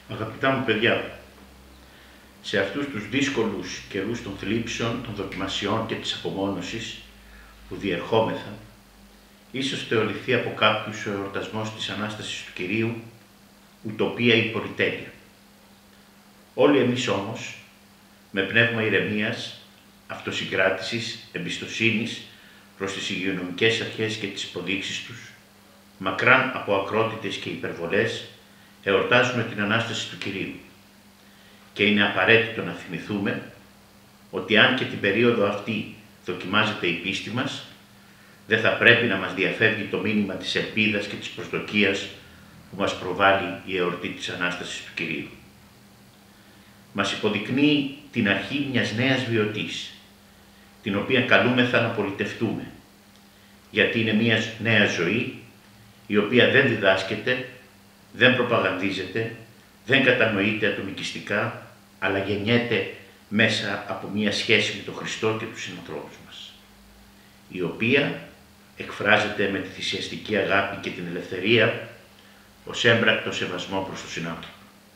Αγαπητά μου παιδιά, σε αυτούς τους δύσκολους καιρούς των θλίψεων, των δοκιμασιών και της απομόνωσης που διερχόμεθα, ίσως θεωρηθεί από κάποιους ο εορτασμός της Ανάστασης του Κυρίου ουτοπία ή πολυτέλεια. Όλοι εμείς όμως, με πνεύμα ηρεμίας, αυτοσυγκράτησης, εμπιστοσύνης προς τις υγειονομικές αρχές και τις υποδείξεις τους, μακράν από ακρότητες και υπερβολές, εορτάζουμε την Ανάσταση του Κυρίου. Και είναι απαραίτητο να θυμηθούμε ότι αν και την περίοδο αυτή δοκιμάζεται η πίστη μας, δεν θα πρέπει να μας διαφεύγει το μήνυμα της ελπίδας και της προσδοκίας που μας προβάλλει η εορτή της Ανάστασης του Κυρίου. Μας υποδεικνύει την αρχή μιας νέας βιωτής, την οποία καλούμεθα να πολιτευτούμε, γιατί είναι μια νέα ζωή, η οποία δεν διδάσκεται, δεν προπαγανδίζεται, δεν κατανοείται ατομικιστικά, αλλά γεννιέται μέσα από μια σχέση με τον Χριστό και τους συνανθρώπους μας, η οποία εκφράζεται με τη θυσιαστική αγάπη και την ελευθερία ως έμπρακτο σεβασμό προς τον συνάνθρωπο.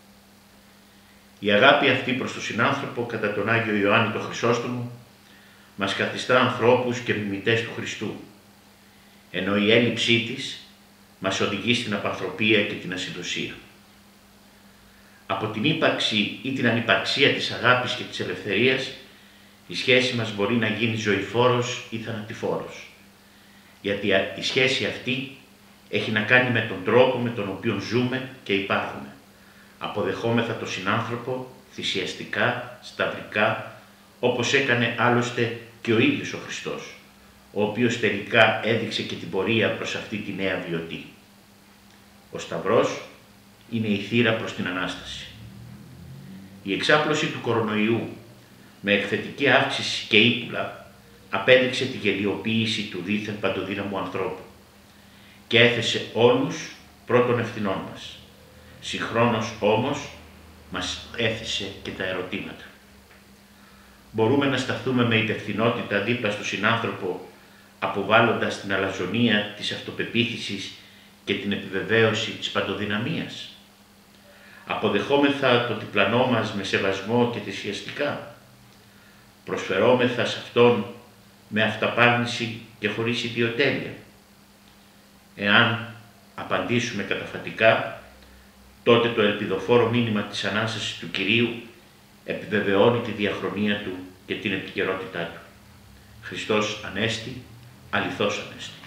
Η αγάπη αυτή προς τον συνάνθρωπο, κατά τον Άγιο Ιωάννη τον Χρυσόστομο, μας καθιστά ανθρώπους και μιμητές του Χριστού, ενώ η έλλειψή της μας οδηγεί στην απανθρωπία και την ασυντοσία. Από την ύπαρξη ή την ανυπαρξία της αγάπης και της ελευθερίας, η σχέση μας μπορεί να γίνει ζωηφόρος ή θανατηφόρος, γιατί η σχέση αυτή έχει να κάνει με τον τρόπο με τον οποίο ζούμε και υπάρχουμε. Αποδεχόμεθα τον συνάνθρωπο θυσιαστικά, σταυρικά, όπως έκανε άλλωστε και ο ίδιος ο Χριστός, ο οποίος τελικά έδειξε και την πορεία προς αυτή τη νέα βιωτή. Ο Σταυρός είναι η θύρα προς την Ανάσταση. Η εξάπλωση του κορονοϊού με εκθετική αύξηση και ύπουλα απέδειξε τη γελιοποίηση του δίθεν παντοδύναμου ανθρώπου και έθεσε όλους πρώτων ευθυνών μας. Συγχρόνως όμως μας έθεσε και τα ερωτήματα. Μπορούμε να σταθούμε με υπευθυνότητα δίπλα στον συνάνθρωπο, αποβάλλοντας την αλαζονία της αυτοπεποίθησης και την επιβεβαίωση της παντοδυναμίας? Αποδεχόμεθα το διπλανό μας με σεβασμό και θυσιαστικά? Προσφερόμεθα σε Αυτόν με αυταπάρνηση και χωρίς ιδιοτέλεια? Εάν απαντήσουμε καταφατικά, τότε το ελπιδοφόρο μήνυμα της Ανάστασης του Κυρίου επιβεβαιώνει τη διαχρονία Του και την επικαιρότητά Του. Χριστός Ανέστη, αληθώς Ανέστη.